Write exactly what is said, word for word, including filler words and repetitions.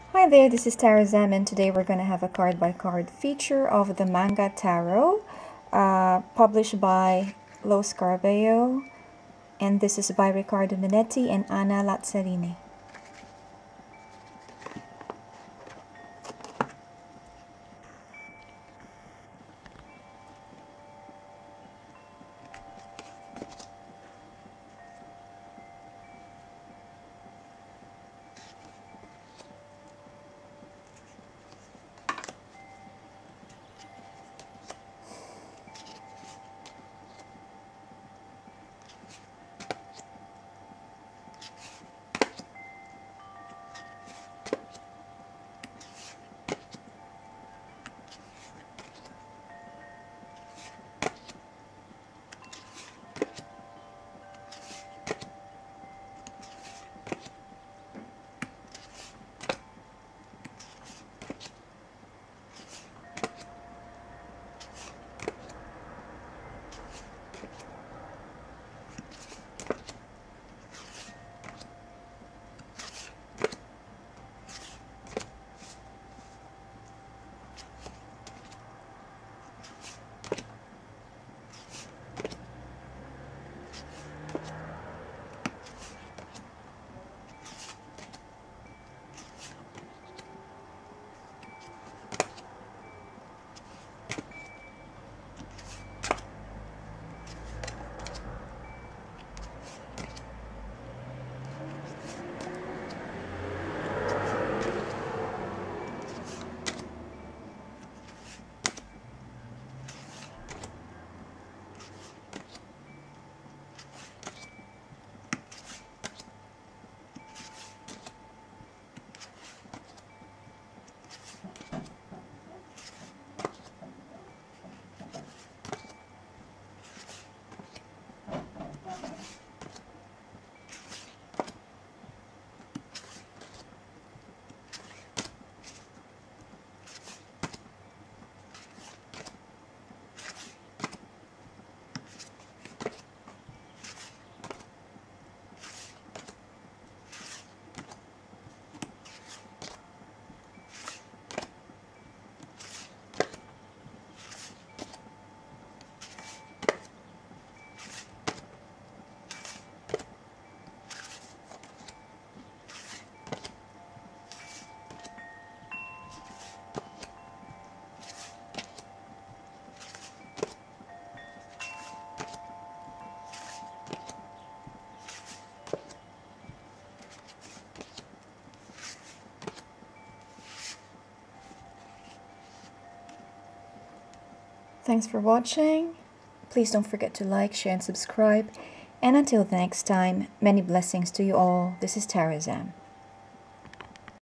Hi there, this is Tarot Zamm, and today we're going to have a card-by-card feature of the Manga Tarot, uh, published by Los Carballo, and this is by Riccardo Minetti and Anna Lazzarini. Thanks for watching. Please don't forget to like, share, and subscribe. And until next time, many blessings to you all. This is Tarot Zamm.